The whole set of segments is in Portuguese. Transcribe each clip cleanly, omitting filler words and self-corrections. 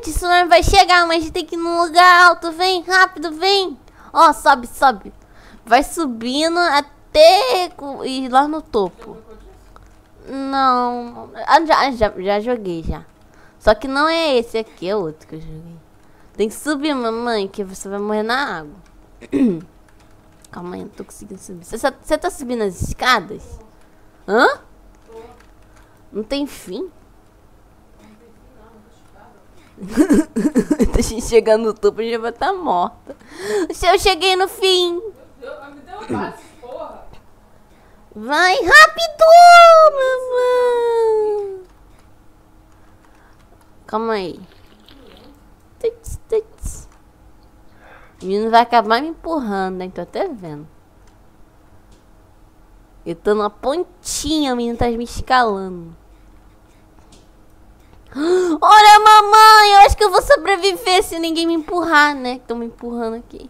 tsunami vai chegar, mas a gente tem que ir num lugar alto. Vem, rápido, vem. Ó, sobe, sobe. Vai subindo até ir lá no topo. Não. Já joguei, já. Só que não é esse aqui, é outro que eu joguei. Tem que subir, mamãe, que você vai morrer na água. Calma aí, eu não tô conseguindo subir. Você tá subindo as escadas? Hã? Não tem fim? A gente chegar no topo, a gente já vai estar morta. Eu cheguei no fim. Me deu um passo, porra. Vai rápido, mamãe. Calma aí. Tuts, tuts. O menino vai acabar me empurrando, hein? Tô até vendo. Eu tô na pontinha, o menino tá me escalando. Olha, mamãe, eu acho que eu vou sobreviver se ninguém me empurrar, né? Estão me empurrando aqui.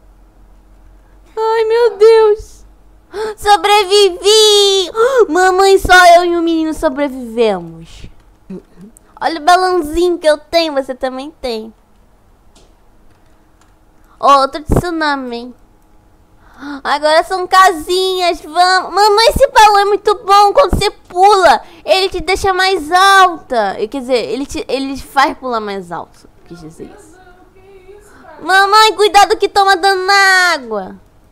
Ai, meu Deus. Sobrevivi! Mamãe, só eu e o menino sobrevivemos. Olha o balãozinho que eu tenho, você também tem. Outro tsunami, hein? Agora são casinhas, vamos. Mamãe, esse balão é muito bom. Quando você pula, ele te deixa mais alta. Quer dizer, ele faz pular mais alto. Quis dizer isso. Mamãe, cuidado que toma dano na água.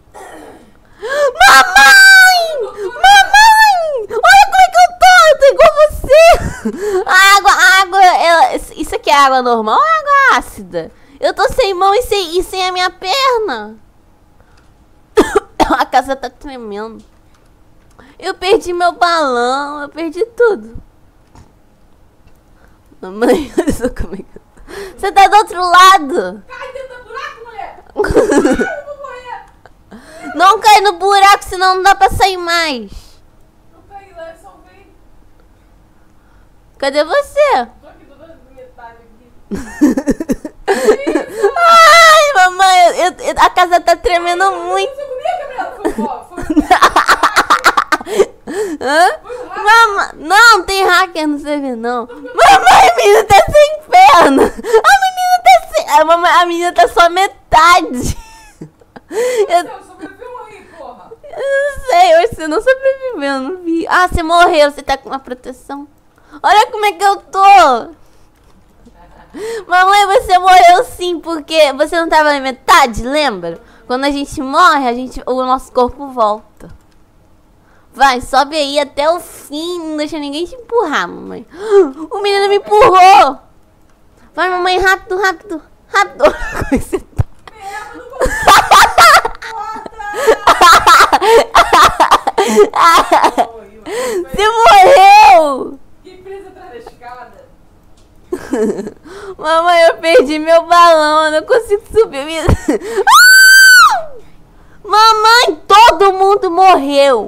Mamãe! Mamãe! Olha como é que eu tô! Eu tô igual você! A água, isso aqui é água normal ou é água ácida? Eu tô sem mão e sem a minha perna. A casa tá tremendo. Eu perdi meu balão, eu perdi tudo. Mamãe, olha só como é que eu tô. Você tá do outro lado. Cai dentro do buraco, mulher! Eu vou morrer! Não cai no buraco, senão não dá pra sair mais. Eu caí lá e salvei. Cadê você? Tô aqui, tô dando metade aqui. Ai, mamãe, a casa tá tremendo muito. Você comigo, Gabriela? Foi bom, foi Hã? Mamãe, não, tem hacker no server, não. Mamãe, a menina tá sem perna. A menina tá só metade. Você sobreviveu aí, porra. Eu não sei, você não sobreviveu, eu não vi. Ah, você morreu, você tá com uma proteção. Olha como é que eu tô. Mamãe, você morreu sim, porque você não tava na metade, lembra? Quando a gente morre, o nosso corpo volta. Vai, sobe aí até o fim, não deixa ninguém te empurrar, mamãe. O menino me empurrou. Vai, mamãe, rápido, rápido, rápido. Como é que você tá? Você morreu! Que presa atrás da escada. Mamãe, eu perdi meu balão, eu não consigo subir. Mamãe, todo mundo morreu.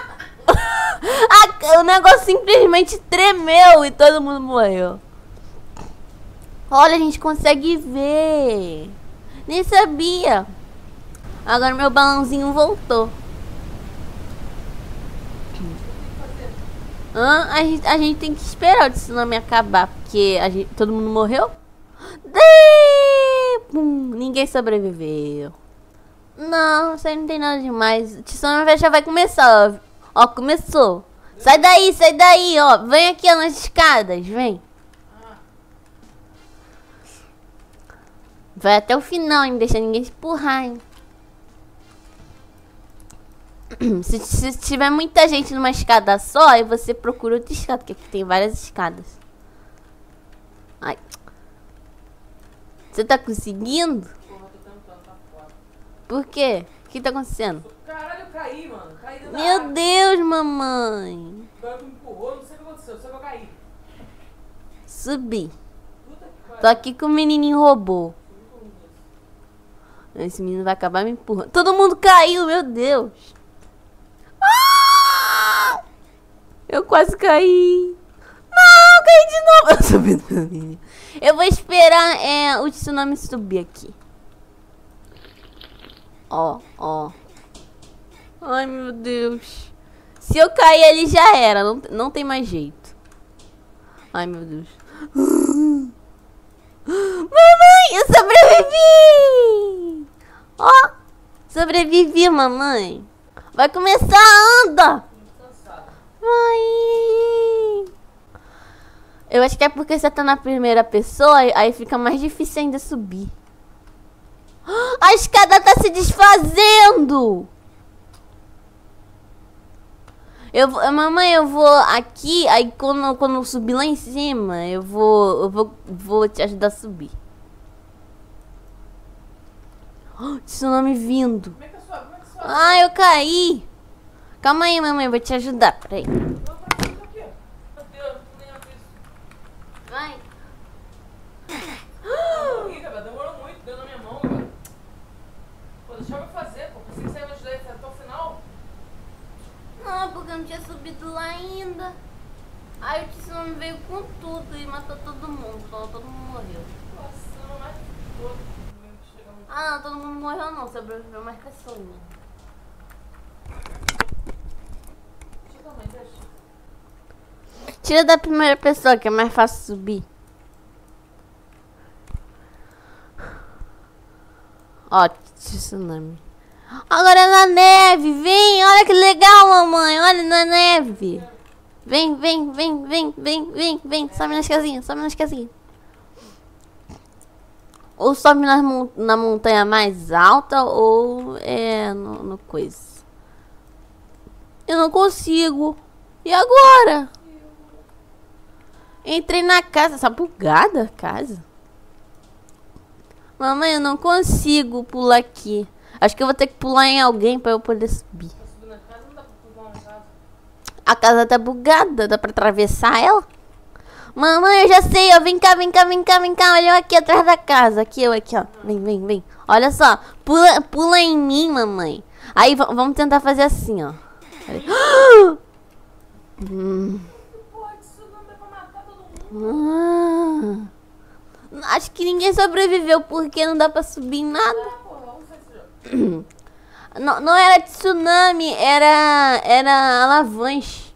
O negócio simplesmente tremeu e todo mundo morreu. Olha, a gente consegue ver. Nem sabia. Agora meu balãozinho voltou. A gente tem que esperar o tsunami acabar, porque todo mundo morreu. Ninguém sobreviveu. Não, isso aí não tem nada demais. O tsunami já vai começar, ó. Ó, começou. Sai daí, ó. Vem aqui, ó, nas escadas, vem. Vai até o final, hein? Deixa ninguém te empurrar, hein? Se tiver muita gente numa escada só, aí você procura outra escada, porque aqui tem várias escadas. Ai. Você tá conseguindo? Porra, tô tentando, tá foda. Por quê? O que tá acontecendo? Caralho, eu caí, mano. Caí dentro da Meu água. Deus, mamãe. Agora tu me empurrou, não sei o que aconteceu, só que eu caí. Subi. Puta que pariu. Tô aqui com o menininho robô. Esse menino vai acabar me empurrando. Todo mundo caiu, meu Deus. Ah! Eu quase caí. Não, caí de novo. Eu subi no menino. Eu vou esperar o tsunami subir aqui. Ó, ó. Ai, meu Deus. Se eu cair ali já era. Não tem mais jeito. Ai, meu Deus. sobrevivi, mamãe. Vai começar, anda. Vai. Eu acho que é porque você tá na primeira pessoa, aí fica mais difícil ainda subir. A escada tá se desfazendo. Mamãe, eu vou aqui, aí quando eu subir lá em cima, eu vou te ajudar a subir. Tsunami vindo. Como é que eu sobe? Como é que sobe? Ah, eu caí. Calma aí, mamãe, vou te ajudar. Peraí. Não, pra aqui. Meu Deus, não lembro disso. Vai. Ih, cara, demorou muito, deu na minha mão, cara. Pô, deixa eu fazer, pô. Pensei que você ia me ajudar até o final. Não, porque eu não tinha subido lá ainda. Aí o tsunami veio com tudo e matou todo mundo. Todo mundo morreu. Nossa, não mais todo. Ah, não, todo mundo morreu não. Sobreviveu mais pessoas. Deixa eu dar uma ideia. Tira da primeira pessoa, que é mais fácil subir. Ó, tsunami. Agora é na neve, vem, olha que legal, mamãe, olha na neve. Vem, sobe nas casinhas, sobe nas casinhas. Ou sobe na montanha mais alta, ou é no coisa. Eu não consigo. E agora? Entrei na casa, essa bugada casa. Mamãe, eu não consigo pular aqui. Acho que eu vou ter que pular em alguém pra eu poder subir. Pra subir na casa não dá pra pular na casa. A casa tá bugada, dá pra atravessar ela? Mamãe, eu já sei, ó. Vem cá. Olha eu aqui atrás da casa. Aqui, eu aqui, ó. Vem. Olha só. Pula em mim, mamãe. Aí, vamos tentar fazer assim, ó. Porra, isso não dá pra matar todo mundo. Acho que ninguém sobreviveu porque não dá pra subir em nada. Ah, porra, vamos ver esse jogo. Não era tsunami, era avalanche.